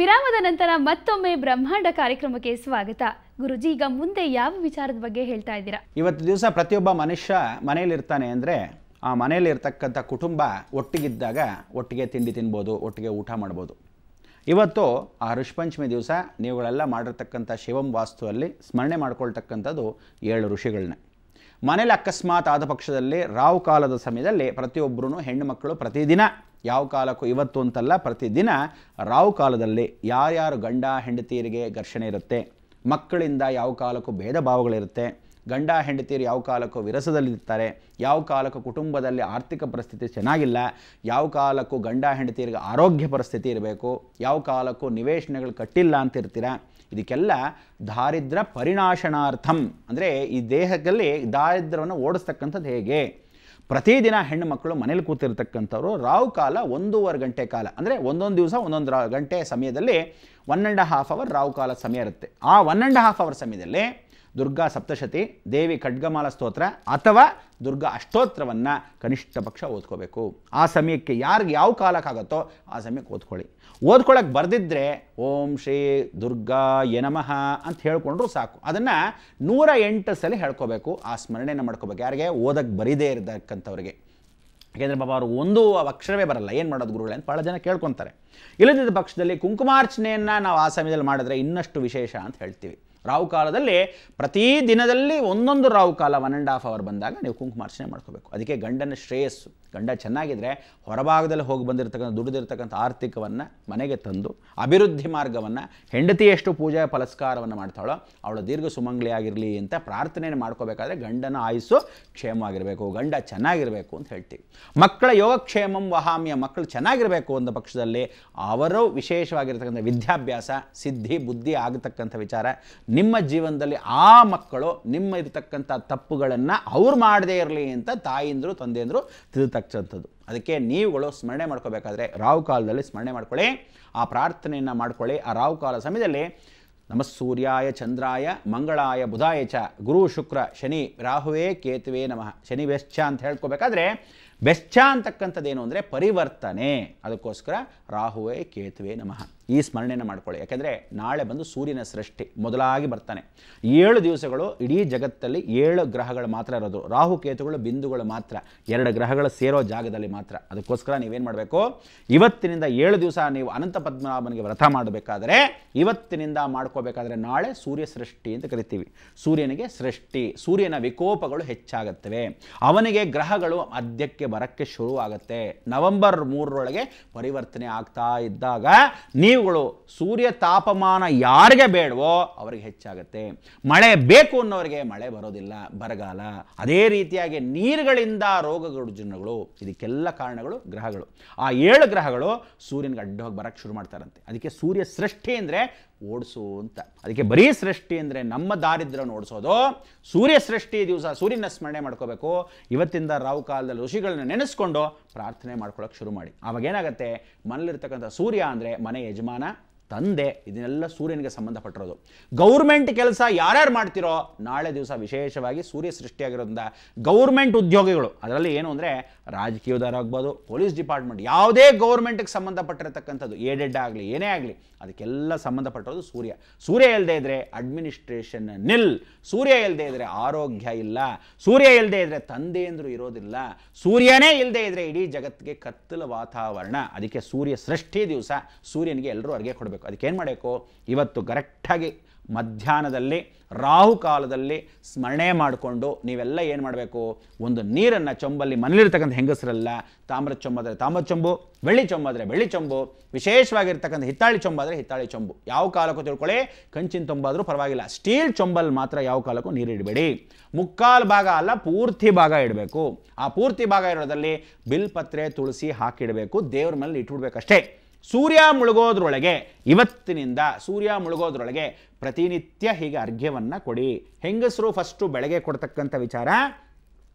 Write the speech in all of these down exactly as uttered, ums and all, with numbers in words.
ವಿರಾಮದ ನಂತರ ಮತ್ತೊಮ್ಮೆ ಬ್ರಹ್ಮಾಂಡ ಕಾರ್ಯಕ್ರಮಕ್ಕೆ ಸ್ವಾಗತ. ಗುರುಜಿ, ಈಗ ಮುಂದೆ ಯಾವ ವಿಚಾರದ ಬಗ್ಗೆ ಹೇಳ್ತಾ ಇದ್ದೀರಾ? ಇವತ್ತು ದಿವಸ ಪ್ರತಿಯೊಬ್ಬ ಮನುಷ್ಯ ಮನೆಯಲ್ಲಿರ್ತಾನೆ ಅಂದರೆ ಆ ಮನೆಯಲ್ಲಿ ಇರ್ತಕ್ಕಂಥ ಕುಟುಂಬ ಒಟ್ಟಿಗಿದ್ದಾಗ ಒಟ್ಟಿಗೆ ತಿಂಡಿ ತಿನ್ಬೋದು, ಒಟ್ಟಿಗೆ ಊಟ ಮಾಡ್ಬೋದು. ಇವತ್ತು ಆ ಋಷಿಪಂಚಮಿ ದಿವಸ ನೀವುಗಳೆಲ್ಲ ಮಾಡಿರ್ತಕ್ಕಂಥ ಶಿವಂ ವಾಸ್ತುವಲ್ಲಿ ಸ್ಮರಣೆ ಮಾಡ್ಕೊಳ್ತಕ್ಕಂಥದ್ದು ಏಳು ಋಷಿಗಳನ್ನ. ಮನೇಲಿ ಅಕಸ್ಮಾತ್ ಆದ ಪಕ್ಷದಲ್ಲಿ ರಾವು ಕಾಲದ ಸಮಯದಲ್ಲಿ ಪ್ರತಿಯೊಬ್ಬರೂ ಹೆಣ್ಣು ಮಕ್ಕಳು ಪ್ರತಿದಿನ ಯಾವ ಕಾಲಕ್ಕೂ ಇವತ್ತು ಅಂತಲ್ಲ ಪ್ರತಿದಿನ ರಾವು ಕಾಲದಲ್ಲಿ ಯಾರ್ಯಾರು ಗಂಡ ಹೆಂಡತಿಯರಿಗೆ ಘರ್ಷಣೆ ಇರುತ್ತೆ, ಮಕ್ಕಳಿಂದ ಯಾವ ಕಾಲಕ್ಕೂ ಭೇದ ಭಾವಗಳಿರುತ್ತೆ, ಗಂಡ ಹೆಂಡತಿಯರು ಯಾವ ಕಾಲಕ್ಕೂ ವಿರಸದಲ್ಲಿರ್ತಾರೆ, ಯಾವ ಕಾಲಕ್ಕೂ ಕುಟುಂಬದಲ್ಲಿ ಆರ್ಥಿಕ ಪರಿಸ್ಥಿತಿ ಚೆನ್ನಾಗಿಲ್ಲ, ಯಾವ ಕಾಲಕ್ಕೂ ಗಂಡ ಹೆಂಡತಿಯರಿಗೆ ಆರೋಗ್ಯ ಪರಿಸ್ಥಿತಿ ಇರಬೇಕು, ಯಾವ ಕಾಲಕ್ಕೂ ನಿವೇಶನಗಳು ಕಟ್ಟಿಲ್ಲ ಅಂತ ಇರ್ತೀರ. ಇದಕ್ಕೆಲ್ಲ ದಾರಿದ್ರ್ಯ ಪರಿನಾಶನಾರ್ಥಂ ಅಂದರೆ ಈ ದೇಹದಲ್ಲಿ ದಾರಿದ್ರ್ಯವನ್ನು ಓಡಿಸ್ತಕ್ಕಂಥದ್ದು ಹೇಗೆ? ಪ್ರತಿದಿನ ಹೆಣ್ಣು ಮಕ್ಕಳು ಮನೇಲಿ ಕೂತಿರ್ತಕ್ಕಂಥವ್ರು ರಾವು ಕಾಲ ಒಂದೂವರೆ ಗಂಟೆ ಕಾಲ ಅಂದರೆ ಒಂದೊಂದು ದಿವಸ ಒಂದೊಂದು ರಾ ಗಂಟೆ ಸಮಯದಲ್ಲಿ ಒನ್ ಆ್ಯಂಡ್ ಹಾಫ್ ಅವರ್ ರಾವು ಕಾಲ ಸಮಯ ಇರುತ್ತೆ. ಆ ಒನ್ ಆ್ಯಂಡ್ ಹಾಫ್ ಅವರ್ ಸಮಯದಲ್ಲಿ ದುರ್ಗಾ ಸಪ್ತಶತಿ, ದೇವಿ ಖಡ್ಗಮಾಲ ಸ್ತೋತ್ರ ಅಥವಾ ದುರ್ಗಾ ಅಷ್ಟೋತ್ರವನ್ನು ಕನಿಷ್ಠ ಪಕ್ಷ ಓದ್ಕೋಬೇಕು. ಆ ಸಮಯಕ್ಕೆ ಯಾರಿಗೆ ಯಾವ ಕಾಲಕ್ಕಾಗತ್ತೋ ಆ ಸಮಯಕ್ಕೆ ಓದ್ಕೊಳ್ಳಿ. ಓದ್ಕೊಳ್ಳೋಕೆ ಬರೆದಿದ್ದರೆ ಓಂ ಶ್ರೀ ದುರ್ಗಾ ಯನಮಃ ಅಂತ ಹೇಳ್ಕೊಂಡ್ರು ಸಾಕು. ಅದನ್ನು ನೂರ ಎಂಟು ಸಲ ಹೇಳ್ಕೋಬೇಕು. ಆ ಸ್ಮರಣೆಯನ್ನು ಮಾಡ್ಕೋಬೇಕು. ಯಾರಿಗೆ ಓದಕ್ಕೆ ಬರೀದೇ ಇರತಕ್ಕಂಥವ್ರಿಗೆ. ಯಾಕೆಂದರೆ ಬಾಬಾ ಅವರು ಒಂದು ಅಕ್ಷರವೇ ಬರಲ್ಲ, ಏನು ಮಾಡೋದು ಗುರುಗಳೇ ಅಂತ ಭಾಳ ಜನ ಕೇಳ್ಕೊತಾರೆ. ಇಲ್ಲದಿದ್ದ ಪಕ್ಷದಲ್ಲಿ ಕುಂಕುಮಾರ್ಚನೆಯನ್ನು ನಾವು ಆ ಸಮಯದಲ್ಲಿ ಮಾಡಿದ್ರೆ ಇನ್ನಷ್ಟು ವಿಶೇಷ ಅಂತ ಹೇಳ್ತೀವಿ. ರಾವು ಕಾಲದಲ್ಲಿ ಪ್ರತಿ ದಿನದಲ್ಲಿ ಒಂದೊಂದು ರಾವು ಕಾಲ ಒನ್ ಆ್ಯಂಡ್ ಹಾಫ್ ಅವರ್ ಬಂದಾಗ ನೀವು ಕುಂಕುಮಾರ್ಚನೆ ಮಾಡ್ಕೋಬೇಕು. ಅದಕ್ಕೆ ಗಂಡನ ಶ್ರೇಯಸ್ಸು. ಗಂಡ ಚೆನ್ನಾಗಿದ್ದರೆ ಹೊರಭಾಗದಲ್ಲಿ ಹೋಗಿ ಬಂದಿರತಕ್ಕಂಥ ದುಡಿದಿರ್ತಕ್ಕಂಥ ಆರ್ಥಿಕವನ್ನು ಮನೆಗೆ ತಂದು ಅಭಿವೃದ್ಧಿ ಮಾರ್ಗವನ್ನು, ಹೆಂಡತಿ ಎಷ್ಟು ಪೂಜಾ ಪುನಸ್ಕಾರವನ್ನು ಮಾಡ್ತಾಳೋ ಅವಳು ದೀರ್ಘ ಸುಮಂಗಲಿಯಾಗಿರಲಿ ಅಂತ ಪ್ರಾರ್ಥನೆಯನ್ನು ಮಾಡ್ಕೋಬೇಕಾದ್ರೆ ಗಂಡನ ಆಯುಸ್ಸು ಕ್ಷೇಮವಾಗಿರಬೇಕು, ಗಂಡ ಚೆನ್ನಾಗಿರಬೇಕು ಅಂತ ಹೇಳ್ತೀವಿ. ಮಕ್ಕಳ ಯೋಗಕ್ಷೇಮಂ ವಹಾಮ್ಯ, ಮಕ್ಕಳು ಚೆನ್ನಾಗಿರಬೇಕು ಅಂದ ಪಕ್ಷದಲ್ಲಿ ಅವರು ವಿಶೇಷವಾಗಿರ್ತಕ್ಕಂಥ ವಿದ್ಯಾಭ್ಯಾಸ ಸಿದ್ಧಿ ಬುದ್ಧಿ ಆಗತಕ್ಕಂಥ ವಿಚಾರ, ನಿಮ್ಮ ಜೀವನದಲ್ಲಿ ಆ ಮಕ್ಕಳು ನಿಮ್ಮ ಇರತಕ್ಕಂಥ ತಪ್ಪುಗಳನ್ನು ಅವ್ರು ಮಾಡದೇ ಇರಲಿ ಅಂತ ತಾಯಿಂದರು ತಂದೆಯಂದರು ತಿಳಿತಕ್ಕಂಥದ್ದು. ಅದಕ್ಕೆ ನೀವುಗಳು ಸ್ಮರಣೆ ಮಾಡ್ಕೋಬೇಕಾದ್ರೆ ರಾವು ಕಾಲದಲ್ಲಿ ಸ್ಮರಣೆ ಮಾಡ್ಕೊಳ್ಳಿ, ಆ ಪ್ರಾರ್ಥನೆಯನ್ನು ಮಾಡ್ಕೊಳ್ಳಿ. ಆ ರಾವು ಕಾಲ ಸಮಯದಲ್ಲಿ ನಮಃ ಸೂರ್ಯಾಯ ಚಂದ್ರಾಯ ಮಂಗಳಾಯ ಬುಧಾಯ ಚ ಗುರು ಶುಕ್ರ ಶನಿ ರಾಹುವೇ ಕೇತುವೆ ನಮಃ. ಶನಿ ಬೆಶ್ಚ ಅಂತ ಹೇಳ್ಕೋಬೇಕಾದ್ರೆ ಬೆಶ್ಚ ಅಂತಕ್ಕಂಥದ್ದೇನು ಅಂದರೆ ಪರಿವರ್ತನೆ. ಅದಕ್ಕೋಸ್ಕರ ರಾಹುವೇ ಕೇತುವೆ ನಮಃ ಈ ಸ್ಮರಣೆಯನ್ನು ಮಾಡ್ಕೊಳ್ಳಿ. ಯಾಕೆಂದರೆ ನಾಳೆ ಬಂದು ಸೂರ್ಯನ ಸೃಷ್ಟಿ ಮೊದಲಾಗಿ ಬರ್ತಾನೆ. ಏಳು ದಿವಸಗಳು ಇಡೀ ಜಗತ್ತಲ್ಲಿ ಏಳು ಗ್ರಹಗಳು ಮಾತ್ರ ಇರೋದು. ರಾಹು ಕೇತುಗಳು ಬಿಂದುಗಳು ಮಾತ್ರ, ಎರಡು ಗ್ರಹಗಳು ಸೇರೋ ಜಾಗದಲ್ಲಿ ಮಾತ್ರ. ಅದಕ್ಕೋಸ್ಕರ ನೀವೇನು ಮಾಡಬೇಕು, ಇವತ್ತಿನಿಂದ ಏಳು ದಿವಸ ನೀವು ಅನಂತ ಪದ್ಮನಾಭನಿಗೆ ವ್ರತ ಮಾಡಬೇಕಾದ್ರೆ ಇವತ್ತಿನಿಂದ ಮಾಡ್ಕೋಬೇಕಾದ್ರೆ ನಾಳೆ ಸೂರ್ಯ ಸೃಷ್ಟಿ ಅಂತ ಕರಿತೀವಿ. ಸೂರ್ಯನಿಗೆ ಸೃಷ್ಟಿ, ಸೂರ್ಯನ ವಿಕೋಪಗಳು ಹೆಚ್ಚಾಗುತ್ತವೆ. ಅವನಿಗೆ ಗ್ರಹಗಳು ಮಧ್ಯಕ್ಕೆ ಬರಕ್ಕೆ ಶುರುವಾಗುತ್ತೆ. ನವೆಂಬರ್ ಮೂರರೊಳಗೆ ಪರಿವರ್ತನೆ ಆಗ್ತಾ ಇದ್ದಾಗ ನೀವುಗಳು ಸೂರ್ಯ ತಾಪಮಾನ ಯಾರಿಗೆ ಬೇಡವೋ ಅವರಿಗೆ ಹೆಚ್ಚಾಗುತ್ತೆ. ಮಳೆ ಬೇಕು ಅನ್ನೋರಿಗೆ ಮಳೆ ಬರೋದಿಲ್ಲ, ಬರಗಾಲ. ಅದೇ ರೀತಿಯಾಗಿ ನೀರುಗಳಿಂದ ರೋಗಗಳು ಜನಗಳು, ಇದಕ್ಕೆಲ್ಲ ಕಾರಣಗಳು ಗ್ರಹಗಳು. ಆ ಏಳು ಗ್ರಹಗಳು ಸೂರ್ಯನಿಗೆ ಅಡ್ಡವಾಗಿ ಬರಕ್ಕೆ ಶುರು ಮಾಡ್ತಾರಂತೆ. ಅದಕ್ಕೆ ಸೂರ್ಯ ಸೃಷ್ಟಿ ಅಂದರೆ ಓಡಿಸು ಅಂತ. ಅದಕ್ಕೆ ಬರೀ ಸೃಷ್ಟಿ ಅಂದರೆ ನಮ್ಮ ದಾರಿದ್ರ್ಯವನ್ನು ಓಡಿಸೋದು. ಸೂರ್ಯ ಸೃಷ್ಟಿ ದಿವಸ ಸೂರ್ಯನ ಸ್ಮರಣೆ ಮಾಡ್ಕೋಬೇಕು. ಇವತ್ತಿಂದ ರಾವು ಕಾಲದಲ್ಲಿ ಋಷಿಗಳನ್ನ ನೆನೆಸ್ಕೊಂಡು ಪ್ರಾರ್ಥನೆ ಮಾಡ್ಕೊಳ್ಳೋಕೆ ಶುರು ಮಾಡಿ. ಆವಾಗ ಏನಾಗುತ್ತೆ, ಮನೇಲಿರ್ತಕ್ಕಂಥ ಸೂರ್ಯ ಅಂದರೆ ಮನೆ ಯಜಮಾನ, ತಂದೆ, ಇದನ್ನೆಲ್ಲ ಸೂರ್ಯನಿಗೆ ಸಂಬಂಧಪಟ್ಟಿರೋದು. ಗೌರ್ಮೆಂಟ್ ಕೆಲಸ ಯಾರ್ಯಾರು ಮಾಡ್ತಿರೋ ನಾಳೆ ದಿವಸ ವಿಶೇಷವಾಗಿ ಸೂರ್ಯ ಸೃಷ್ಟಿಯಾಗಿರೋದ್ರಿಂದ ಗೌರ್ಮೆಂಟ್ ಉದ್ಯೋಗಿಗಳು, ಅದರಲ್ಲಿ ಏನು ಅಂದರೆ ರಾಜಕೀಯದವರಾಗ್ಬೋದು, ಪೊಲೀಸ್ ಡಿಪಾರ್ಟ್ಮೆಂಟ್, ಯಾವುದೇ ಗೌರ್ಮೆಂಟ್ಗೆ ಸಂಬಂಧಪಟ್ಟಿರತಕ್ಕಂಥದ್ದು ಏಡೆಡ್ ಆಗಲಿ ಏನೇ ಆಗಲಿ ಅದಕ್ಕೆಲ್ಲ ಸಂಬಂಧಪಟ್ಟಿರೋದು ಸೂರ್ಯ. ಸೂರ್ಯ ಇಲ್ಲದೆ ಇದ್ದರೆ ಅಡ್ಮಿನಿಸ್ಟ್ರೇಷನ್ ನಿಲ್, ಸೂರ್ಯ ಇಲ್ಲದೆ ಇದ್ದರೆ ಆರೋಗ್ಯ ಇಲ್ಲ, ಸೂರ್ಯ ಇಲ್ಲದೆ ಇದ್ದರೆ ತಂದೆಯಂದ್ರು ಇರೋದಿಲ್ಲ, ಸೂರ್ಯನೇ ಇಲ್ಲದೆ ಇದ್ದರೆ ಇಡೀ ಜಗತ್ತಿಗೆ ಕತ್ತಲ ವಾತಾವರಣ. ಅದಕ್ಕೆ ಸೂರ್ಯ ಸೃಷ್ಟಿ ದಿವಸ ಸೂರ್ಯನಿಗೆ ಎಲ್ಲರೂ ಅರ್ಗೆ ಕೊಡಬೇಕು. ಅದಕ್ಕೆ ಏನು ಮಾಡಬೇಕು, ಇವತ್ತು ಕರೆಕ್ಟಾಗಿ ಮಧ್ಯಾಹ್ನದಲ್ಲಿ ರಾಹು ಕಾಲದಲ್ಲಿ ಸ್ಮರಣೆ ಮಾಡಿಕೊಂಡು ನೀವೆಲ್ಲ ಏನು ಮಾಡಬೇಕು, ಒಂದು ನೀರನ್ನು ಚೊಂಬಲ್ಲಿ ಮನೇಲಿರ್ತಕ್ಕಂಥ ಹೆಂಗಸರೆಲ್ಲ ತಾಮ್ರದ ಚೊಂಬಾದರೆ ತಾಮ್ರದ ಚೊಂಬು, ಬೆಳ್ಳಿ ಚೊಂಬಾದರೆ ಬೆಳ್ಳಿ ಚೊಂಬು, ವಿಶೇಷವಾಗಿರ್ತಕ್ಕಂಥ ಹಿತ್ತಾಳಿ ಚೊಂಬಾದರೆ ಹಿತ್ತಾಳಿ ಚೊಂಬು, ಯಾವ ಕಾಲಕ್ಕೂ ತಿಳ್ಕೊಳ್ಳಿ. ಕಂಚಿನ ತೊಂಬಾದರೂ ಪರವಾಗಿಲ್ಲ, ಸ್ಟೀಲ್ ಚೊಂಬಲ್ಲಿ ಮಾತ್ರ ಯಾವ ಕಾಲಕ್ಕೂ ನೀರು ಇಡಬೇಡಿ. ಮುಕ್ಕಾಲು ಭಾಗ ಅಲ್ಲ ಪೂರ್ತಿ ಭಾಗ ಇಡಬೇಕು. ಆ ಪೂರ್ತಿ ಭಾಗ ಇರೋದ್ರಲ್ಲಿ ಬಿಲ್ಪತ್ರೆ ತುಳಸಿ ಹಾಕಿಡಬೇಕು, ದೇವ್ರ ಮೇಲೆ ಇಟ್ಬಿಡ್ಬೇಕಷ್ಟೇ. ಸೂರ್ಯ ಮುಳುಗೋದ್ರೊಳಗೆ, ಇವತ್ತಿನಿಂದ ಸೂರ್ಯ ಮುಳುಗೋದ್ರೊಳಗೆ ಪ್ರತಿನಿತ್ಯ ಹೀಗೆ ಅರ್ಘ್ಯವನ್ನು ಕೊಡಿ. ಹೆಂಗಸರು ಫಸ್ಟು ಬೆಳಗ್ಗೆ ಕೊಡ್ತಕ್ಕಂಥ ವಿಚಾರ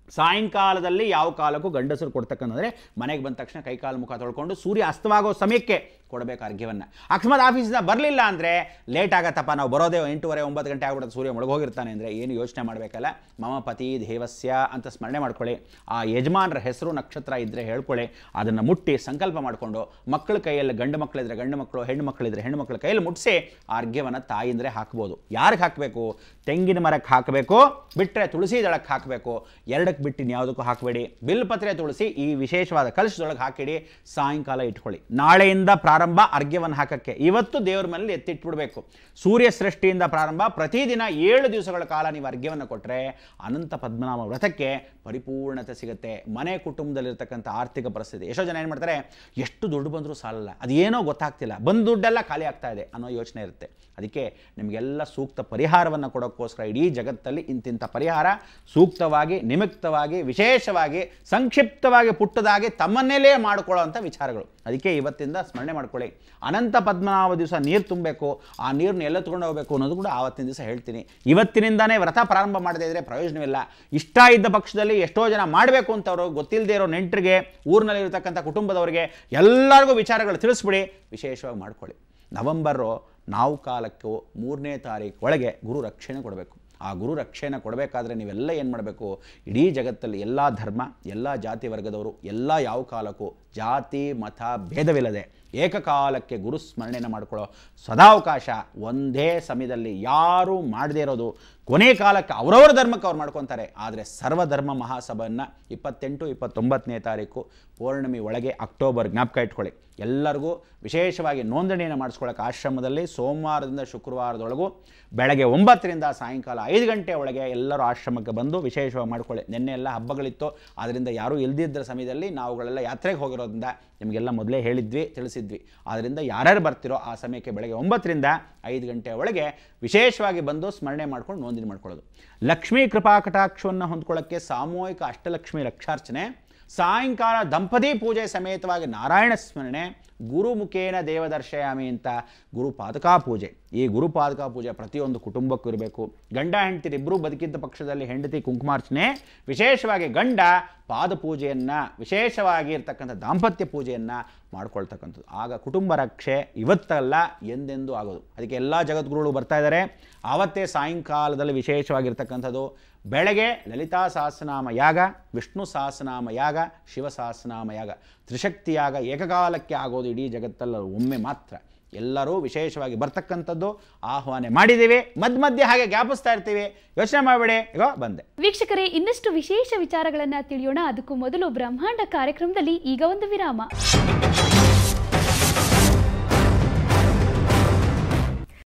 ಸಾಯಂಕಾಲದಲ್ಲಿ ಯಾವ ಕಾಲಕ್ಕೂ ಗಂಡಸರು ಕೊಡ್ತಕ್ಕಂಥಂದರೆ ಮನೆಗೆ ಬಂದ ತಕ್ಷಣ ಕೈಕಾಲು ಮುಖ ತೊಳ್ಕೊಂಡು ಸೂರ್ಯ ಅಸ್ತವಾಗೋ ಸಮಯಕ್ಕೆ ಕೊಡಬೇಕು ಅರ್ಘ್ಯವನ್ನು. ಅಕಸ್ಮಾತ್ ಆಫೀಸಿಂದ ಬರಲಿಲ್ಲ ಅಂದರೆ ಲೇಟ್ ಆಗತ್ತಪ್ಪ, ನಾವು ಬರೋದೇ ಎಂಟೂವರೆ ಒಂಬತ್ತು ಗಂಟೆ ಆಗ್ಬಿಡುತ್ತೆ, ಸೂರ್ಯ ಮುಳುಗೋಗಿರ್ತಾನೆ ಅಂದರೆ ಏನು ಯೋಚನೆ ಮಾಡಬೇಕಲ್ಲ. ಮಮ ಪತಿ ದೇವಸ್ಯ ಅಂತ ಸ್ಮರಣೆ ಮಾಡ್ಕೊಳ್ಳಿ. ಆ ಯಜಮಾನರ ಹೆಸರು ನಕ್ಷತ್ರ ಇದ್ದರೆ ಹೇಳ್ಕೊಳ್ಳಿ. ಅದನ್ನು ಮುಟ್ಟಿ ಸಂಕಲ್ಪ ಮಾಡಿಕೊಂಡು ಮಕ್ಕಳ ಕೈಯಲ್ಲಿ ಗಂಡು ಮಕ್ಕಳಿದ್ರೆ ಗಂಡು ಮಕ್ಕಳು, ಹೆಣ್ಣು ಮಕ್ಕಳಿದ್ರೆ ಹೆಣ್ಣು ಮಕ್ಕಳ ಕೈಯಲ್ಲಿ ಮುಟ್ಟಿಸಿ ಆ ಅರ್ಘ್ಯವನ್ನು ತಾಯಿಂದರೆ ಹಾಕ್ಬೋದು. ಯಾರಿಗೆ ಹಾಕಬೇಕು? ತೆಂಗಿನ ಮರಕ್ಕೆ ಹಾಕಬೇಕು, ಬಿಟ್ಟರೆ ತುಳಸಿ ದಳಕ್ಕೆ ಹಾಕಬೇಕು. ಎರಡಕ್ಕೆ ಬಿಟ್ಟು ಯಾವುದಕ್ಕೂ ಹಾಕಬೇಡಿ. ಬಿಲ್ಪತ್ರೆ ತುಳಸಿ ಈ ವಿಶೇಷವಾದ ಕಲಶದೊಳಗೆ ಹಾಕಿಡಿ. ಸಾಯಂಕಾಲ ಇಟ್ಕೊಳ್ಳಿ. ನಾಳೆಯಿಂದ ಪ್ರಾರಂಭ ಅರ್ಘ್ಯವನ್ನು ಹಾಕಕ್ಕೆ. ಇವತ್ತು ದೇವರ ಮೇಲೆ ಎತ್ತಿಟ್ಬಿಡ್ಬೇಕು. ಸೂರ್ಯ ಸೃಷ್ಟಿಯಿಂದ ಪ್ರಾರಂಭ ಪ್ರತಿದಿನ ಏಳು ದಿವಸಗಳ ಕಾಲ ನೀವು ಅರ್ಘ್ಯವನ್ನು ಕೊಟ್ಟರೆ ಅನಂತ ಪದ್ಮನಾಭ ವ್ರತಕ್ಕೆ ಪರಿಪೂರ್ಣತೆ ಸಿಗುತ್ತೆ. ಮನೆ ಕುಟುಂಬದಲ್ಲಿರ್ತಕ್ಕಂಥ ಆರ್ಥಿಕ ಪರಿಸ್ಥಿತಿ, ಎಷ್ಟೋ ಜನ ಏನು ಮಾಡ್ತಾರೆ, ಎಷ್ಟು ದುಡ್ಡು ಬಂದರೂ ಸಾಲಲ್ಲ, ಅದೇನೋ ಗೊತ್ತಾಗ್ತಿಲ್ಲ, ಬಂದು ದುಡ್ಡೆಲ್ಲ ಖಾಲಿ ಆಗ್ತಾ ಇದೆ ಅನ್ನೋ ಯೋಚನೆ ಇರುತ್ತೆ. ಅದಕ್ಕೆ ನಿಮಗೆಲ್ಲ ಸೂಕ್ತ ಪರಿಹಾರವನ್ನು ಕೊಡೋಕ್ಕೋಸ್ಕರ ಇಡೀ ಜಗತ್ತಲ್ಲಿ ಇಂತಿಂಥ ಪರಿಹಾರ ಸೂಕ್ತವಾಗಿ, ನಿಮಿತ್ತವಾಗಿ, ವಿಶೇಷವಾಗಿ, ಸಂಕ್ಷಿಪ್ತವಾಗಿ, ಪುಟ್ಟದಾಗಿ ತಮ್ಮನ್ನೇಲೇ ಮಾಡಿಕೊಳ್ಳೋ ಅಂಥ ವಿಚಾರಗಳು. ಅದಕ್ಕೆ ಇವತ್ತಿಂದ ಸ್ಮರಣೆ ಮಾಡ್ಕೊಳ್ಳಿ. ಅನಂತ ಪದ್ಮನಾಭ ದಿವಸ ನೀರು ತುಂಬಬೇಕು, ಆ ನೀರನ್ನು ಎಲ್ಲ ತೊಗೊಂಡು ಹೋಗಬೇಕು ಅನ್ನೋದು ಕೂಡ ಆವತ್ತಿನ ದಿವಸ ಹೇಳ್ತೀನಿ. ಇವತ್ತಿನಿಂದಾನೇ ವ್ರತ ಪ್ರಾರಂಭ ಮಾಡದೇ ಇದ್ದರೆ ಪ್ರಯೋಜನವಿಲ್ಲ. ಇಷ್ಟ ಇದ್ದ ಪಕ್ಷದಲ್ಲಿ ಎಷ್ಟೋ ಜನ ಮಾಡಬೇಕು ಅಂತವರು ಗೊತ್ತಿಲ್ಲದೆ ಇರೋ ನೆಂಟರಿಗೆ, ಊರಿನಲ್ಲಿರ್ತಕ್ಕಂಥ ಕುಟುಂಬದವರಿಗೆ ಎಲ್ಲರಿಗೂ ವಿಚಾರಗಳು ತಿಳಿಸ್ಬಿಡಿ. ವಿಶೇಷವಾಗಿ ಮಾಡ್ಕೊಳ್ಳಿ. ನವಂಬರು ನಾವು ಕಾಲಕ್ಕೂ ಮೂರನೇ ತಾರೀಕು ಒಳಗೆ ಗುರು ರಕ್ಷಣೆ ಕೊಡಬೇಕು. ಆ ಗುರು ರಕ್ಷಣೆ ಕೊಡಬೇಕಾದ್ರೆ ನೀವೆಲ್ಲ ಏನು ಮಾಡಬೇಕು, ಇಡೀ ಜಗತ್ತಲ್ಲಿ ಎಲ್ಲ ಧರ್ಮ, ಎಲ್ಲ ಜಾತಿ ವರ್ಗದವರು, ಎಲ್ಲ ಯಾವ ಕಾಲಕ್ಕೂ ಜಾತಿ ಮತ ಭೇದವಿಲ್ಲದೆ ಏಕಕಾಲಕ್ಕೆ ಗುರು ಸ್ಮರಣೆಯನ್ನು ಮಾಡ್ಕೊಳ್ಳೋ ಸದಾವಕಾಶ ಒಂದೇ ಸಮಯದಲ್ಲಿ ಯಾರೂ ಮಾಡದೇ ಇರೋದು. ಕೊನೆ ಕಾಲಕ್ಕೆ ಅವರವರ ಧರ್ಮಕ್ಕೆ ಅವ್ರು ಮಾಡ್ಕೊತಾರೆ. ಆದರೆ ಸರ್ವಧರ್ಮ ಮಹಾಸಭೆಯನ್ನು ಇಪ್ಪತ್ತೆಂಟು ಇಪ್ಪತ್ತೊಂಬತ್ತನೇ ತಾರೀಕು ಪೌರ್ಣಮಿ ಒಳಗೆ ಅಕ್ಟೋಬರ್ ಜ್ಞಾಪಕ ಇಟ್ಕೊಳ್ಳಿ. ಎಲ್ಲರಿಗೂ ವಿಶೇಷವಾಗಿ ನೋಂದಣಿಯನ್ನು ಮಾಡಿಸ್ಕೊಳ್ಳೋಕೆ ಆಶ್ರಮದಲ್ಲಿ ಸೋಮವಾರದಿಂದ ಶುಕ್ರವಾರದೊಳಗೂ ಬೆಳಗ್ಗೆ ಒಂಬತ್ತರಿಂದ ಸಾಯಂಕಾಲ ಐದು ಗಂಟೆ ಒಳಗೆ ಎಲ್ಲರೂ ಆಶ್ರಮಕ್ಕೆ ಬಂದು ವಿಶೇಷವಾಗಿ ಮಾಡ್ಕೊಳ್ಳಿ. ನಿನ್ನೆ ಎಲ್ಲ ಹಬ್ಬಗಳಿತ್ತು, ಆದ್ದರಿಂದ ಯಾರೂ ಇಲ್ದಿದ್ದ ಸಮಯದಲ್ಲಿ ನಾವುಗಳೆಲ್ಲ ಯಾತ್ರೆಗೆ ಹೋಗಿರೋದ್ರಿಂದ ನಿಮಗೆಲ್ಲ ಮೊದಲೇ ಹೇಳಿದ್ವಿ, ತಿಳಿಸಿದ್ವಿ. ಆದ್ದರಿಂದ ಯಾರ್ಯಾರು ಬರ್ತಿರೋ ಆ ಸಮಯಕ್ಕೆ ಬೆಳಗ್ಗೆ ಒಂಬತ್ತರಿಂದ ಐದು ಗಂಟೆ ಒಳಗೆ ವಿಶೇಷವಾಗಿ ಬಂದು ಸ್ಮರಣೆ ಮಾಡ್ಕೊಂಡು ನೋಂದಣಿ ಮಾಡ್ಕೊಳ್ಳೋದು. ಲಕ್ಷ್ಮೀ ಕೃಪಾ ಕಟಾಕ್ಷವನ್ನು ಹೊಂದ್ಕೊಳ್ಳೋಕ್ಕೆ ಸಾಮೂಹಿಕ ಅಷ್ಟಲಕ್ಷ್ಮಿ ರಕ್ಷಾರ್ಚನೆ, ಸಾಯಂಕಾಲ ದಂಪತಿ ಪೂಜೆ ಸಮೇತವಾಗಿ ನಾರಾಯಣ ಸ್ಮರಣೆ, ಗುರುಮುಖೇನ ದೇವದರ್ಶಯಾಮಿ ಅಂತ ಗುರುಪಾದಕಾ ಪೂಜೆ. ಈ ಗುರುಪಾದಕಾ ಪೂಜೆ ಪ್ರತಿಯೊಂದು ಕುಟುಂಬಕ್ಕೂ ಇರಬೇಕು. ಗಂಡ ಹೆಂಡತಿರಿಬ್ಬರೂ ಬದುಕಿದ್ದ ಪಕ್ಷದಲ್ಲಿ ಹೆಂಡತಿ ಕುಂಕುಮಾರ್ಚನೆ, ವಿಶೇಷವಾಗಿ ಗಂಡ ಪಾದ ಪೂಜೆಯನ್ನು, ವಿಶೇಷವಾಗಿ ಇರ್ತಕ್ಕಂಥ ದಾಂಪತ್ಯ ಪೂಜೆಯನ್ನು ಮಾಡ್ಕೊಳ್ತಕ್ಕಂಥದ್ದು. ಆಗ ಕುಟುಂಬ ರಕ್ಷೆ ಇವತ್ತಲ್ಲ ಎಂದೆಂದೂ ಆಗೋದು. ಅದಕ್ಕೆ ಎಲ್ಲ ಜಗದ್ಗುರುಗಳು ಬರ್ತಾ ಇದ್ದಾರೆ. ಆವತ್ತೇ ಸಾಯಂಕಾಲದಲ್ಲಿ ವಿಶೇಷವಾಗಿರ್ತಕ್ಕಂಥದ್ದು ಬೆಳಗ್ಗೆ ಲಲಿತಾ ಸಹಸ್ರನಾಮ ಯಾಗ, ವಿಷ್ಣು ಸಹಸ್ರನಾಮ ಯಾಗ, ಶಿವ ಸಹಸ್ರನಾಮ ಯಾಗ, ತ್ರಿಶಕ್ತಿ ಯಾಗ ಏಕಕಾಲಕ್ಕೆ ಆಗೋದು ಇಡೀ ಜಗತ್ತಲ್ಲ ಒಮ್ಮೆ ಮಾತ್ರ. ಎಲ್ಲರೂ ವಿಶೇಷವಾಗಿ ಬರ್ತಕ್ಕಂಥದ್ದು ಆಹ್ವಾನ ಮಾಡಿದ್ದೀವಿ. ಮಧ್ಯ ಮಧ್ಯೆ ಹಾಗೆ ಜ್ಞಾಪಿಸ್ತಾ ಇರ್ತೀವಿ, ಯೋಚನೆ ಮಾಡಬೇಡಿ. ಈಗ ಬಂದೆ ವೀಕ್ಷಕರೇ, ಇನ್ನಷ್ಟು ವಿಶೇಷ ವಿಚಾರಗಳನ್ನು ತಿಳಿಯೋಣ. ಅದಕ್ಕೂ ಮೊದಲು ಬ್ರಹ್ಮಾಂಡ ಕಾರ್ಯಕ್ರಮದಲ್ಲಿ ಈಗ ಒಂದು ವಿರಾಮ.